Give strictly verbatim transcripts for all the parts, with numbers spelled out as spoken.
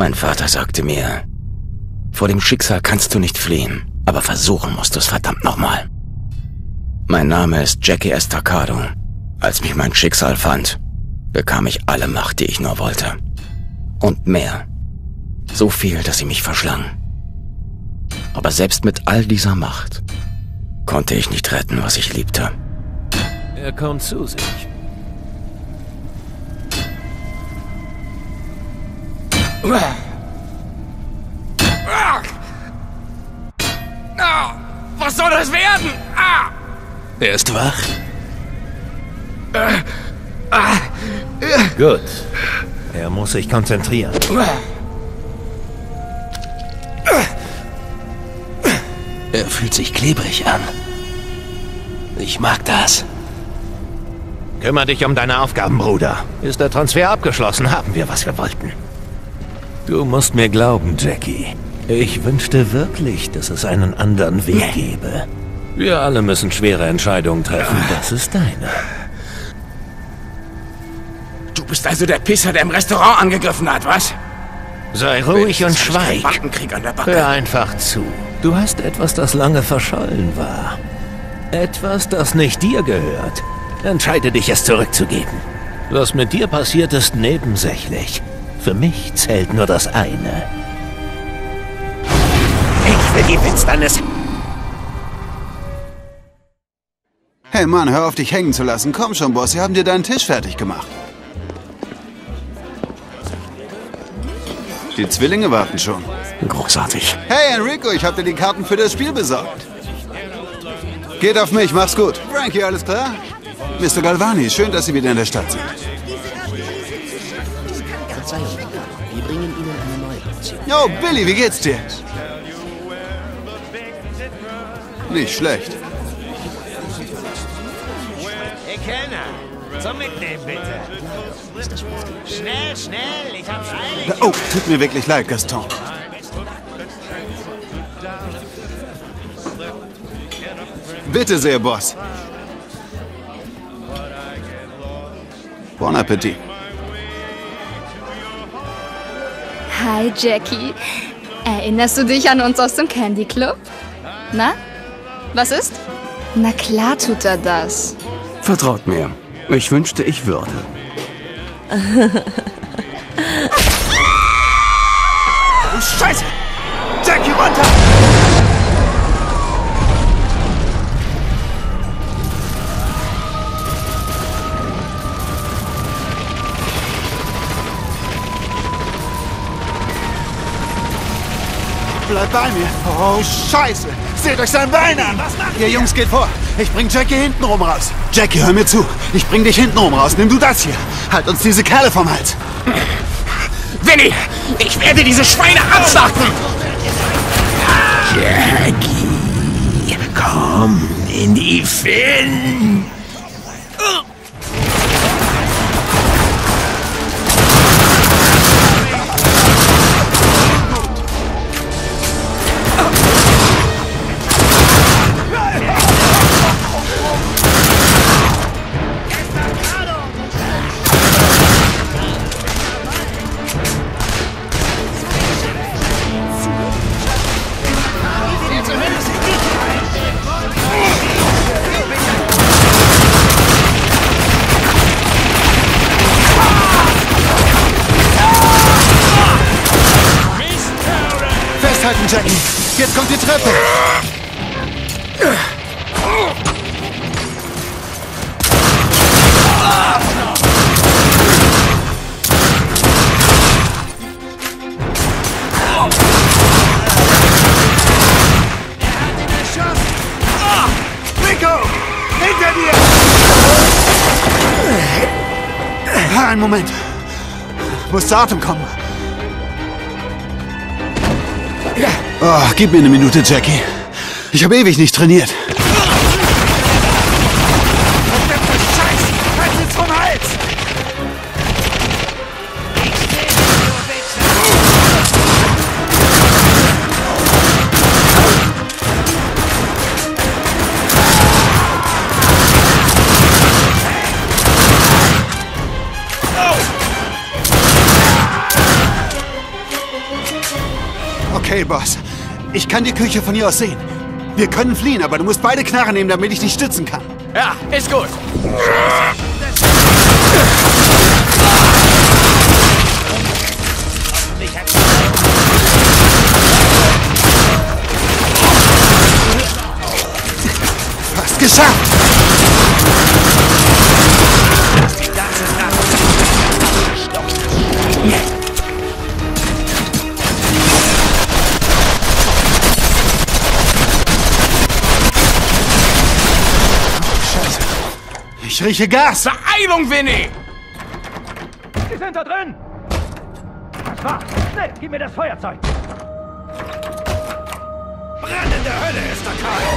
Mein Vater sagte mir, vor dem Schicksal kannst du nicht fliehen, aber versuchen musst du es verdammt nochmal. Mein Name ist Jackie Estacado. Als mich mein Schicksal fand, bekam ich alle Macht, die ich nur wollte. Und mehr. So viel, dass sie mich verschlang. Aber selbst mit all dieser Macht konnte ich nicht retten, was ich liebte. Er kommt zu sich. Was soll das werden? Ah! Er ist wach. Gut. Er muss sich konzentrieren. Er fühlt sich klebrig an. Ich mag das. Kümmer dich um deine Aufgaben, Bruder. Ist der Transfer abgeschlossen, haben wir, was wir wollten. Du musst mir glauben, Jackie. Ich wünschte wirklich, dass es einen anderen Weg gäbe. Wir alle müssen schwere Entscheidungen treffen. Das ist deine. Du bist also der Pisser, der im Restaurant angegriffen hat, was? Sei ruhig und Jetzt hab ich keinen schweig. Bankenkrieg an der Backe. Hör einfach zu. Du hast etwas, das lange verschollen war. Etwas, das nicht dir gehört. Entscheide dich, es zurückzugeben. Was mit dir passiert, ist nebensächlich. Für mich zählt nur das eine. Ich will die Finsternis. Hey Mann, hör auf, dich hängen zu lassen. Komm schon, Boss, sie haben dir deinen Tisch fertig gemacht. Die Zwillinge warten schon. Großartig. Hey Enrico, ich hab dir die Karten für das Spiel besorgt. Geht auf mich, mach's gut. Frankie, alles klar? Mister Galvani, schön, dass Sie wieder in der Stadt sind. Verzeihung, wir bringen Ihnen eine neue Portion. Yo, Billy, wie geht's dir? Nicht schlecht. Hey Kellner, zum Mitnehmen bitte. Schnell, schnell, ich hab's eilig. Oh, tut mir wirklich leid, Gaston. Bitte sehr, Boss. Bon Appetit. Hi, Jackie. Erinnerst du dich an uns aus dem Candy Club? Na? Was ist? Na klar tut er das. Vertraut mir. Ich wünschte, ich würde. Oh, Scheiße! Jackie, runter! Bleib bei mir. Oh, Scheiße. Seht euch sein Bein an. Ihr Jungs, geht vor. Ich bring Jackie hintenrum raus. Jackie, hör mir zu. Ich bring dich hintenrum raus. Nimm du das hier. Halt uns diese Kerle vom Hals. Winnie, ich werde diese Schweine abschlachten! Jackie, komm in die Finn. Festhalten, Jackie. Jetzt kommt die Treppe. Rico! Hinter dir! Einen Moment. Muss zu Atem kommen. Oh, gib mir eine Minute, Jackie. Ich habe ewig nicht trainiert. Scheiß! Halt jetzt vom Hals! Okay, Boss. Ich kann die Küche von hier aus sehen. Wir können fliehen, aber du musst beide Knarren nehmen, damit ich dich stützen kann. Ja, ist gut. Fast geschafft! Ich rieche Gas! Beeilung, Winnie! Sie sind da drin! Was war? Schnell, gib mir das Feuerzeug! Brennende Hölle ist da, Karl!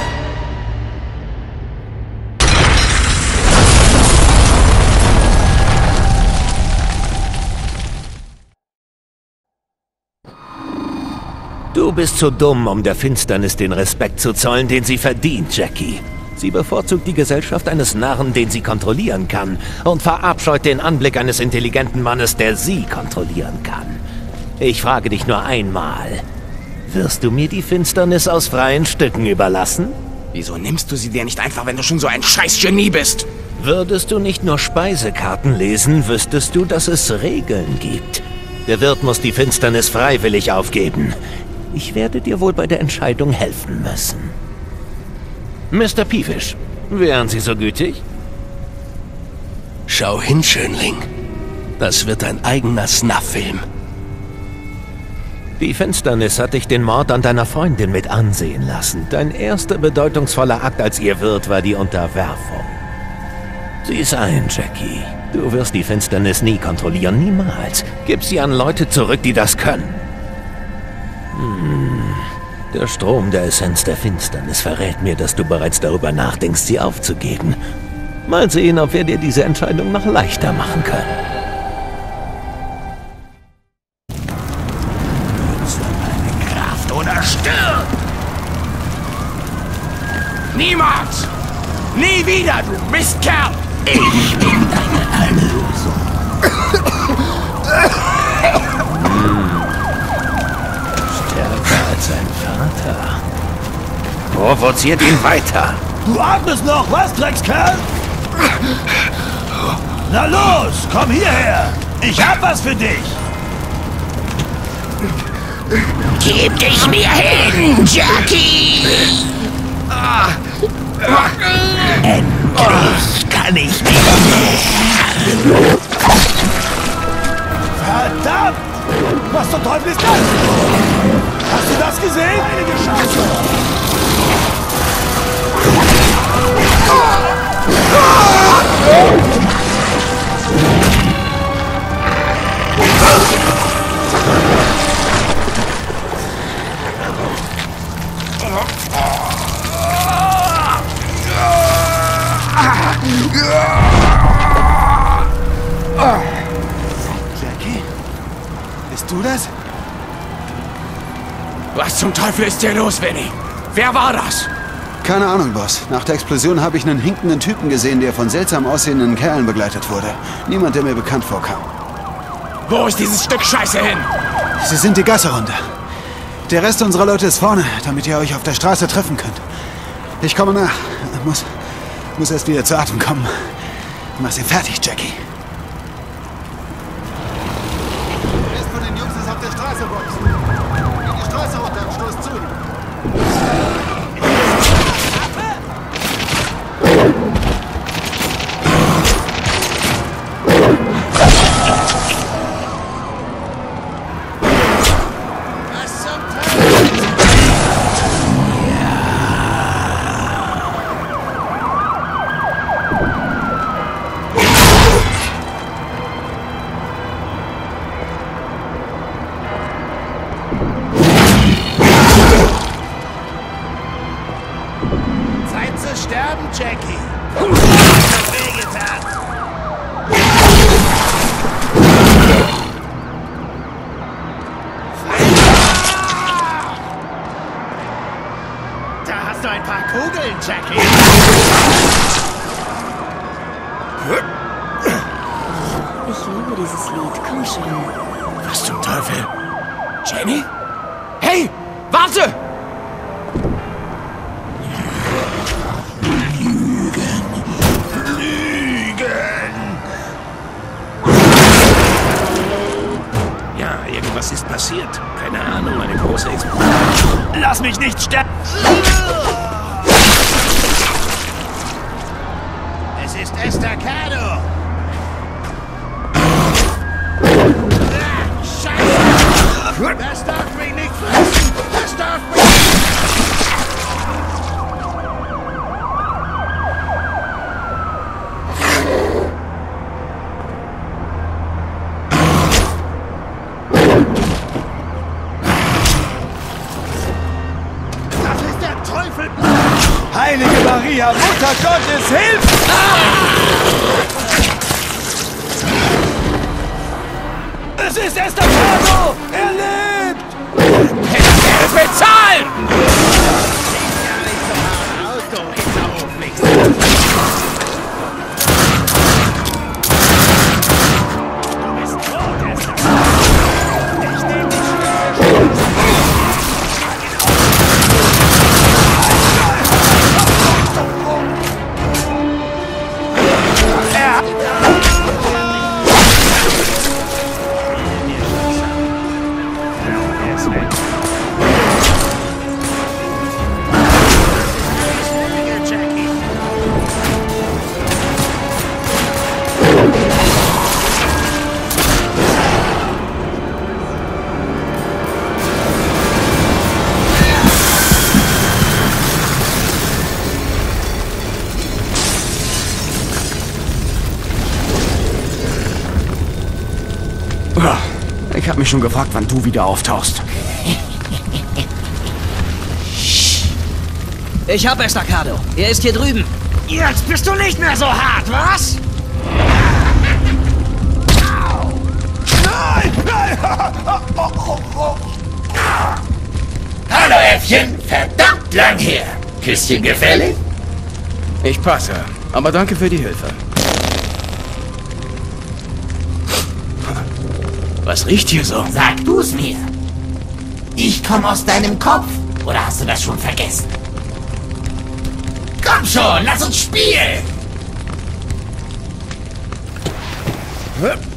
Du bist zu dumm, um der Finsternis den Respekt zu zollen, den sie verdient, Jackie. Sie bevorzugt die Gesellschaft eines Narren, den sie kontrollieren kann, und verabscheut den Anblick eines intelligenten Mannes, der sie kontrollieren kann. Ich frage dich nur einmal. Wirst du mir die Finsternis aus freien Stücken überlassen? Wieso nimmst du sie dir nicht einfach, wenn du schon so ein scheiß Genie bist? Würdest du nicht nur Speisekarten lesen, wüsstest du, dass es Regeln gibt. Der Wirt muss die Finsternis freiwillig aufgeben. Ich werde dir wohl bei der Entscheidung helfen müssen. Mister Peevish, wären Sie so gütig? Schau hin, Schönling. Das wird ein eigener Snuff-Film. Die Finsternis hat dich den Mord an deiner Freundin mit ansehen lassen. Dein erster bedeutungsvoller Akt als ihr Wirt war die Unterwerfung. Sieh's ein, Jackie. Du wirst die Finsternis nie kontrollieren, niemals. Gib sie an Leute zurück, die das können. Hm... Der Strom der Essenz der Finsternis verrät mir, dass du bereits darüber nachdenkst, sie aufzugeben. Mal sehen, ob wir dir diese Entscheidung noch leichter machen können. Nutze deine Kraft oder stirb! Niemals! Nie wieder, du Mistkerl! Ich bin deine Erlösung. Als sein Vater. Provoziert ihn weiter. Du atmest noch, was, Dreckskerl? Na los, komm hierher. Ich hab was für dich. Gib dich mir hin, Jackie! Endlich kann ich dich nicht. Verdammt! Was zum Teufel ist das? Hast du das gesehen? Einige Chance. Jackie? Bist du das? Was zum Teufel ist hier los, Winnie? Wer war das? Keine Ahnung, Boss. Nach der Explosion habe ich einen hinkenden Typen gesehen, der von seltsam aussehenden Kerlen begleitet wurde. Niemand, der mir bekannt vorkam. Wo ist dieses Stück Scheiße hin? Sie sind die Gasse runter. Der Rest unserer Leute ist vorne, damit ihr euch auf der Straße treffen könnt. Ich komme nach. Muss, muss erst wieder zu Atem kommen. Mach sie fertig, Jackie. Der Rest von den Jungs ist auf der Straße, Box. Geh die Straße runter und stoß zu. Sterben, Jackie! Das hat wehgetan! Da hast du ein paar Kugeln, Jackie! Ich liebe dieses Lied, komm schon. Was zum Teufel? Jenny? Hey, warte! Ja, irgendwas ist passiert. Keine Ahnung, eine große Explosion. Lass mich nicht sterben! Es ist Estacado! Scheiße! Das darf mich nicht fressen! Das darf mich nicht... Das ist der Teufel! Heilige Maria, Mutter Gottes, hilf! Es ist Estacado! Er lebt! Bezahlen! Ich hab mich schon gefragt, wann du wieder auftauchst. Ich hab Estacado. Er ist hier drüben. Jetzt bist du nicht mehr so hart, was? Nein! Nein! Hallo Äffchen, verdammt lang her. Küsschen gefällig? Ich passe, aber danke für die Hilfe. Was riecht hier so? Sag du's mir. Ich komme aus deinem Kopf. Oder hast du das schon vergessen? Komm schon, lass uns spielen! Hup.